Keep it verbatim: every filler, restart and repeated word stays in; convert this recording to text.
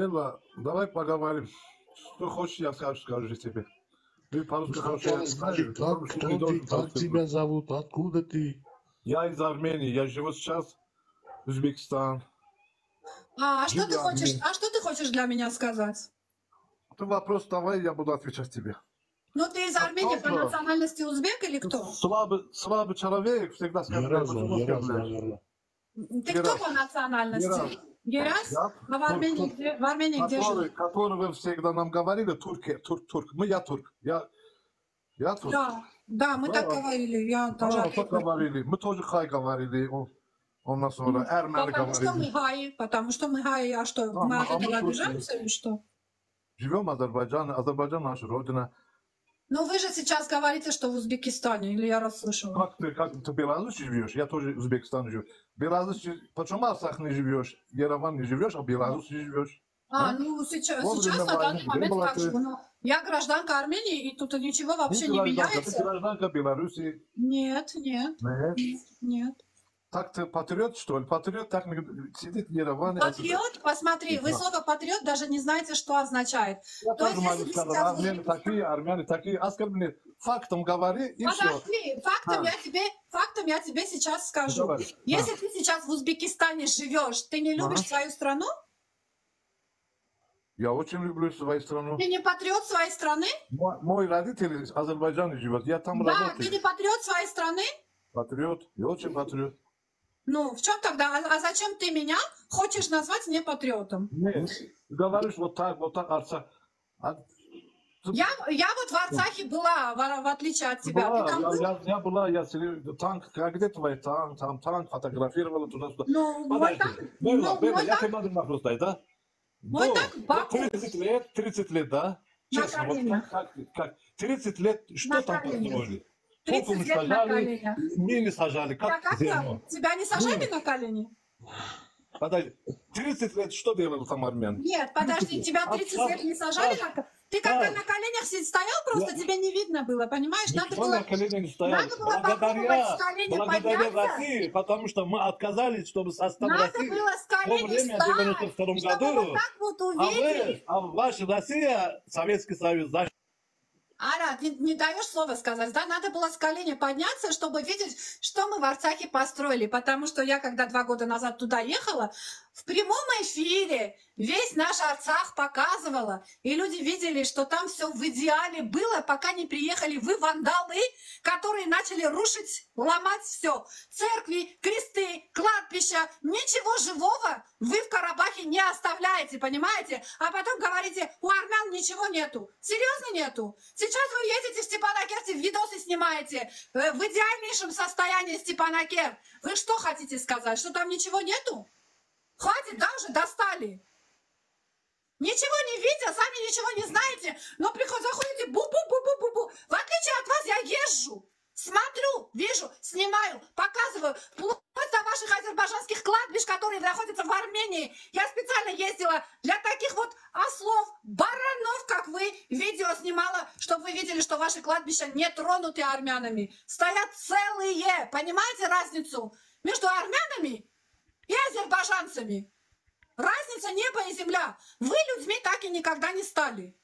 Элла, давай поговорим. Что хочешь, я скажу, скажу тебе. Ты по-русски хорошо Сначала скажи, как, кто ты, как тебя зовут, откуда ты? Я из Армении, я живу сейчас в Узбекистане. А, а что ты хочешь, а что ты хочешь для меня сказать? Ты вопрос давай, я буду отвечать тебе. Ну ты из Армении по национальности узбек или кто? Слабый, слабый человек всегда скажет, почему оскорбляешь? Ты кто по национальности? Герас? А в Армении где, в Армении где живешь? Который вы всегда нам говорили, турки, турк, турк. Мы, я турк. Я, я турк. Да, да, мы так говорили. Я тоже. Да, так говорили. Мы тоже хай говорили. Он нас армяне говорили. Потому что мы хаи, потому что мы хаи. А что, мы от этого обижаемся или что? Живем в Азербайджане. Азербайджан наша родина. Ну вы же сейчас говорите, что в Узбекистане, или я расслышала? Как ты, как ты в Беларуси живешь? Я тоже в Узбекистане живу. В Беларуси, почему в Арцах не живешь? В Ереване не живешь, а в Беларуси живешь? А, а? ну сейчас, сейчас на данный момент как живу. Но я гражданка Армении, и тут ничего вообще не меняется. Ты гражданка Беларуси? Нет, нет. Нет? Нет. Так ты патриот, что ли? Патриот так сидит в Ереване. Патриот? Посмотри, вы слово патриот даже не знаете, что означает. Я тоже могу сказать, армяне такие, армяне такие, оскорбленные. Фактом говори, и все. Подожди, фактом, я тебе, фактом я тебе сейчас скажу. Давай. Если а. ты сейчас в Узбекистане живешь, ты не любишь ага. свою страну? Я очень люблю свою страну. Ты не патриот своей страны? Мой, мой родитель из Азербайджана живет, я там да, работаю. Да, ты не патриот своей страны? Патриот, я очень патриот. Ну, в чем тогда? А, а зачем ты меня хочешь назвать не патриотом? Нет, говоришь вот так, вот так, Арцах. А... Я, я вот в Арцахе была, в, в отличие от тебя. Была, ты там я, был? я, я была, я танк, как где твой танк, там танк фотографировала туда-сюда. Ну, мой танк, Белла, ну, Белла, мой я танк... тебе надо вопрос дай, да? Мой До, танк Баку. тридцать лет, тридцать лет, да? Честно, вот как, как, как, тридцать лет, что на там коленях. построили? тридцать лет на коленях. Мины сажали, как, как зерно. Тебя не сажали Нет. на колени? Подожди, тридцать лет что делал там армян? Нет, подожди, тебя тридцать а, лет не сажали а, на коленях? Ты когда а, на коленях стоял, просто я, тебе не видно было, понимаешь? Надо было, на коленях стоял. Надо было благодаря, с колени благодаря подняться. России, потому что мы отказались, чтобы состав Надо России было с колени в время девяносто втором году. Вот так вот увидели. А, вы, а ваша Россия, Советский Союз, да? Ара, не, не даешь слова сказать, да? Надо было с колени подняться, чтобы видеть, что мы в Арцахе построили. Потому что я, когда два года назад туда ехала, в прямом эфире весь наш Арцах показывала. И люди видели, что там все в идеале было, пока не приехали вы, вандалы, которые начали рушить, ломать все. Церкви, кресты, кладбища, ничего живого вы в Карабахе не оставляете, понимаете? А потом говорите, у армян ничего нету. Серьезно нету? Сейчас вы едете в Степанакерте, видосы снимаете в идеальнейшем состоянии Степанакерт. Вы что хотите сказать, что там ничего нету? Хватит, да, уже достали. Ничего не видя, сами ничего не знаете, но приходят, заходите, бу-бу-бу-бу-бу-бу. В отличие от вас, я езжу, смотрю, вижу, снимаю, показываю, вплоть до ваших азербайджанских кладбищ, которые находятся в Армении. Я специально ездила для таких вот ослов, баранов, как вы, видео снимала, чтобы вы видели, что ваши кладбища не тронуты армянами. Стоят целые, понимаете разницу между армянами и азербайджанцами? Разница небо и земля. Вы людьми так и никогда не стали.